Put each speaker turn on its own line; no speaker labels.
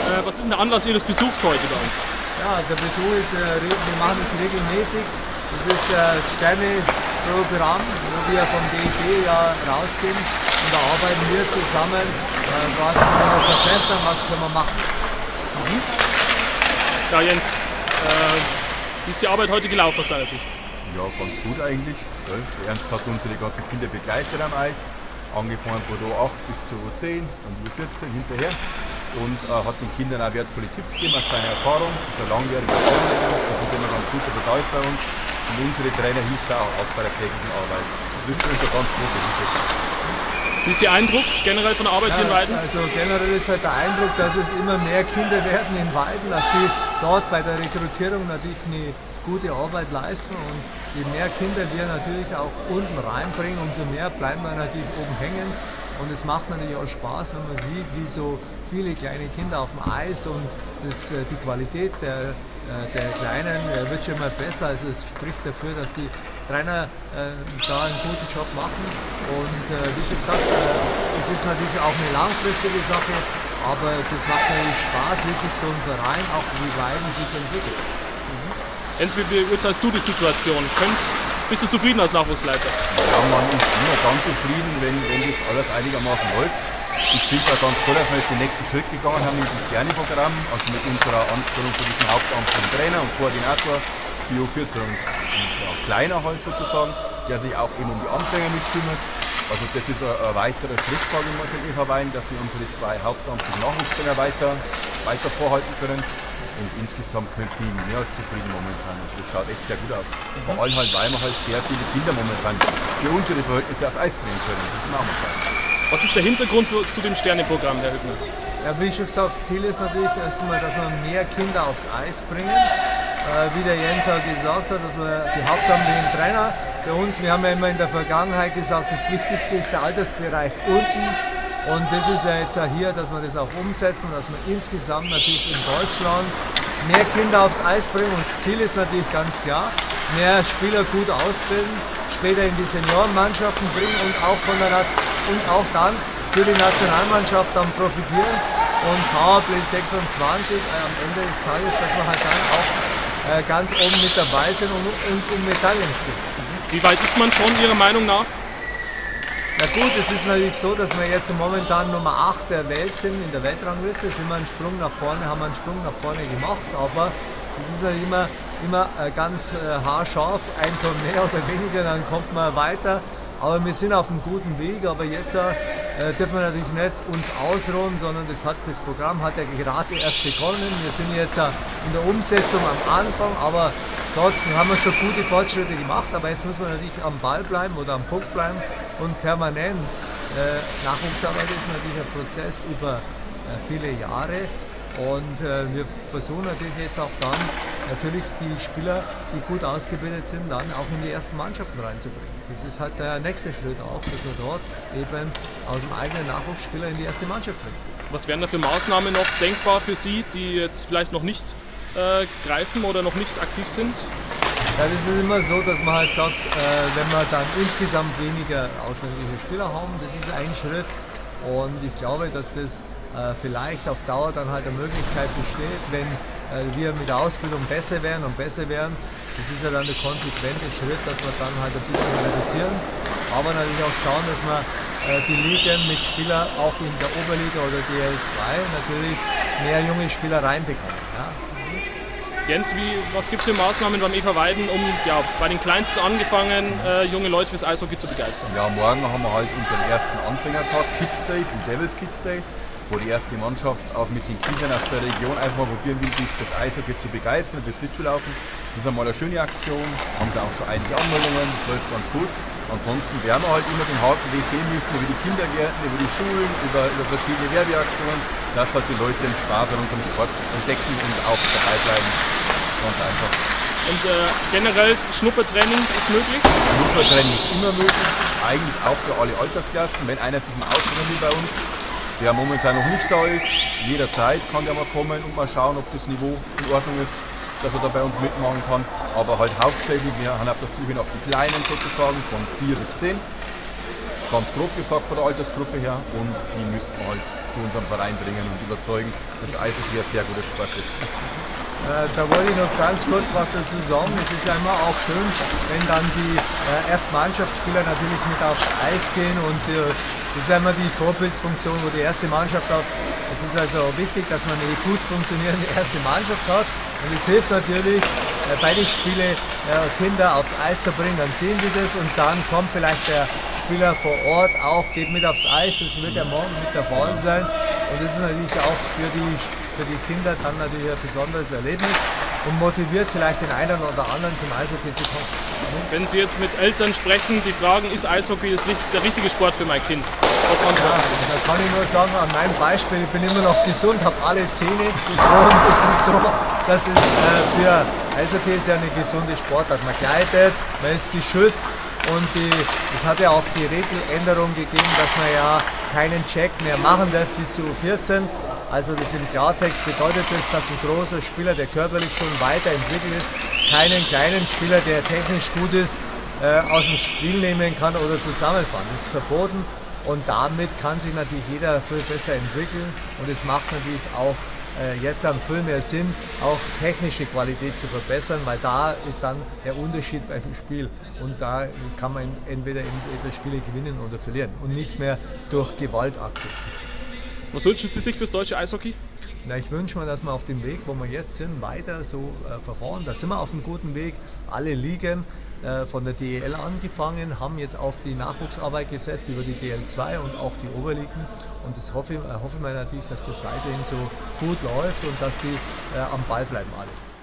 Was ist denn der Anlass Ihres Besuchs heute bei uns?
Ja, der Besuch ist, wir machen das regelmäßig. Das ist ein Sterneprogramm, wo wir vom DEB ja rausgehen und da arbeiten wir zusammen, was können wir noch verbessern, was können wir machen.
Ja, Jens, wie ist die Arbeit heute gelaufen aus deiner Sicht?
Ja, ganz gut eigentlich. Gell? Der Ernst hat unsere ganzen Kinder begleitet am Eis, angefangen von U8 bis zu U10 und U14 hinterher. Und hat den Kindern auch wertvolle Tipps gegeben aus seiner Erfahrung. Das ist ein langjähriger Freund. Das ist immer ganz gut, dass er da ist bei uns. Und unsere Trainer hilft auch bei der täglichen Arbeit. Das ist für uns eine ganz große Hilfe.
Wie ist Ihr Eindruck generell von der Arbeit hier in Weiden?
Also generell ist halt der Eindruck, dass es immer mehr Kinder werden in Weiden, dass sie dort bei der Rekrutierung natürlich eine gute Arbeit leisten. Und je mehr Kinder wir natürlich auch unten reinbringen, umso mehr bleiben wir natürlich oben hängen. Und es macht natürlich auch Spaß, wenn man sieht, wie so viele kleine Kinder auf dem Eis und die Qualität der Kleinen wird schon immer besser. Also es spricht dafür, dass die Trainer da einen guten Job machen. Und wie schon gesagt, es ist natürlich auch eine langfristige Sache, aber das macht natürlich Spaß, wie sich so ein Verein, auch wie Weiden sich entwickelt.
Jens, wie beurteilst du die Situation? Bist du zufrieden als Nachwuchsleiter?
Ja, man ist immer ganz zufrieden, wenn das alles einigermaßen läuft. Ich finde es auch ganz toll, dass wir jetzt den nächsten Schritt gegangen haben mit dem Sterneprogramm, also mit unserer Anstellung für diesen hauptamtlichen Trainer und Koordinator für U14 und Kleiner halt sozusagen, der sich auch eben um die Anfänger mitkümmert. Also das ist ein weiterer Schritt, sage ich mal, für den EV Weiden, dass wir unsere zwei hauptamtlichen Nachwuchstrainer weiter vorhalten können. Und insgesamt könnten wir mehr als zufrieden momentan. Also das schaut echt sehr gut aus. Vor allem halt, weil wir halt sehr viele Kinder momentan für unsere Verhältnisse aufs Eis bringen können. Das muss man auch mal sagen.
Was ist der Hintergrund zu dem Sterneprogramm, Herr Hübner?
Ja, wie schon gesagt, das Ziel ist natürlich erstmal, dass wir mehr Kinder aufs Eis bringen. Wie der Jens auch gesagt hat, dass wir die hauptamtlichen Trainer für uns, wir haben ja immer in der Vergangenheit gesagt, das Wichtigste ist der Altersbereich unten. Und das ist ja jetzt auch hier, dass wir das auch umsetzen, dass wir insgesamt natürlich in Deutschland mehr Kinder aufs Eis bringen. Und das Ziel ist natürlich ganz klar, mehr Spieler gut ausbilden, später in die Seniorenmannschaften bringen und auch dann für die Nationalmannschaft dann profitieren. Und Powerplay 26 am Ende des Tages, dass wir halt dann auch ganz oben mit dabei sind und um Medaillen spielen.
Wie weit ist man schon Ihrer Meinung nach?
Na gut, es ist natürlich so, dass wir jetzt momentan Nummer 8 der Welt sind, in der Weltrangliste. Sind wir einen Sprung nach vorne, haben wir einen Sprung nach vorne gemacht, aber es ist natürlich immer ganz haarscharf, ein Tor mehr oder weniger, dann kommt man weiter. Aber wir sind auf einem guten Weg, aber jetzt dürfen wir natürlich nicht uns ausruhen, sondern das Programm hat ja gerade erst begonnen. Wir sind jetzt in der Umsetzung am Anfang, aber dort haben wir schon gute Fortschritte gemacht, aber jetzt müssen wir natürlich am Ball bleiben oder am Puck bleiben und permanent. Nachwuchsarbeit ist natürlich ein Prozess über viele Jahre und wir versuchen natürlich jetzt auch dann natürlich die Spieler, die gut ausgebildet sind, dann auch in die ersten Mannschaften reinzubringen. Das ist halt der nächste Schritt auch, dass wir dort eben aus dem eigenen Nachwuchsspieler in die erste Mannschaft bringen.
Was wären da für Maßnahmen noch denkbar für Sie, die jetzt vielleicht noch nicht greifen oder noch nicht aktiv sind?
Ja, das ist immer so, dass man halt sagt, wenn wir dann insgesamt weniger ausländische Spieler haben, das ist ein Schritt und ich glaube, dass das vielleicht auf Dauer dann halt eine Möglichkeit besteht, wenn wir mit der Ausbildung besser werden und besser werden. Das ist ja dann der konsequente Schritt, dass wir dann halt ein bisschen reduzieren, aber natürlich auch schauen, dass wir die Ligen mit Spielern auch in der Oberliga oder DL2 natürlich mehr junge Spieler reinbekommen. Ja.
Jens, was gibt es für Maßnahmen beim EV Weiden, um bei den Kleinsten angefangen, junge Leute fürs Eishockey zu begeistern?
Ja, morgen haben wir halt unseren ersten Anfängertag, Kids Day, Blue Devils Kids Day, wo die erste Mannschaft auch mit den Kindern aus der Region einfach mal probieren will, die fürs Eishockey zu begeistern und das Schlittschuhlaufen. Das ist einmal eine schöne Aktion, haben da auch schon einige Anmeldungen, das läuft ganz gut. Ansonsten werden wir halt immer den harten Weg gehen müssen, über die Kindergärten, über die Schulen, über verschiedene Werbeaktionen, dass halt die Leute den Spaß an unserem Sport entdecken und auch dabei bleiben. Ganz einfach.
Und generell Schnuppertraining ist möglich?
Schnuppertraining ist immer möglich, eigentlich auch für alle Altersklassen. Wenn einer sich mal ausprobieren will bei uns, der momentan noch nicht da ist, jederzeit kann der mal kommen und mal schauen, ob das Niveau in Ordnung ist, dass er da bei uns mitmachen kann. Aber halt hauptsächlich, wir haben auf der Suche nach die Kleinen sozusagen, von 4 bis 10. ganz grob gesagt von der Altersgruppe her, und die müssten wir halt zu unserem Verein bringen und überzeugen, dass Eishockey ein sehr guter Sport ist.
Da wollte ich noch ganz kurz was dazu sagen. Es ist ja immer auch schön, wenn dann die Erstmannschaftsspieler natürlich mit aufs Eis gehen, und das ist ja immer die Vorbildfunktion, wo die erste Mannschaft hat. Es ist also wichtig, dass man eine gut funktionierende erste Mannschaft hat, und es hilft natürlich, beide Spiele Kinder aufs Eis zu bringen, dann sehen die das, und dann kommt vielleicht der Spieler vor Ort auch, geht mit aufs Eis, das wird ja morgen mit der Fall sein, und das ist natürlich auch für die Kinder dann natürlich ein besonderes Erlebnis und motiviert vielleicht den einen oder anderen zum Eishockey zu kommen.
Wenn Sie jetzt mit Eltern sprechen, die fragen, ist Eishockey der richtige Sport für mein Kind? Was antworten Sie?
Da kann ich nur sagen, an meinem Beispiel, ich bin immer noch gesund, habe alle Zähne, und es ist so, dass es für Eishockey ist ja eine gesunde Sportart. Man gleitet, man ist geschützt, und es hat ja auch die Regeländerung gegeben, dass man ja keinen Check mehr machen darf bis zu 14. Also das im Klartext bedeutet das, dass ein großer Spieler, der körperlich schon weiterentwickelt ist, keinen kleinen Spieler, der technisch gut ist, aus dem Spiel nehmen kann oder zusammenfahren. Das ist verboten, und damit kann sich natürlich jeder viel besser entwickeln, und es macht natürlich auch jetzt am viel mehr Sinn, auch technische Qualität zu verbessern, weil da ist dann der Unterschied beim Spiel, und da kann man entweder Spiele gewinnen oder verlieren und nicht mehr durch Gewaltakte.
Was wünschen Sie sich fürs deutsche Eishockey?
Na, ich wünsche mir, dass wir auf dem Weg, wo wir jetzt sind, weiter so verfahren. Da sind wir auf einem guten Weg. Alle Ligen von der DEL angefangen, haben jetzt auf die Nachwuchsarbeit gesetzt über die DL2 und auch die Oberligen. Und das hoffe ich mir natürlich, dass das weiterhin so gut läuft und dass sie am Ball bleiben alle.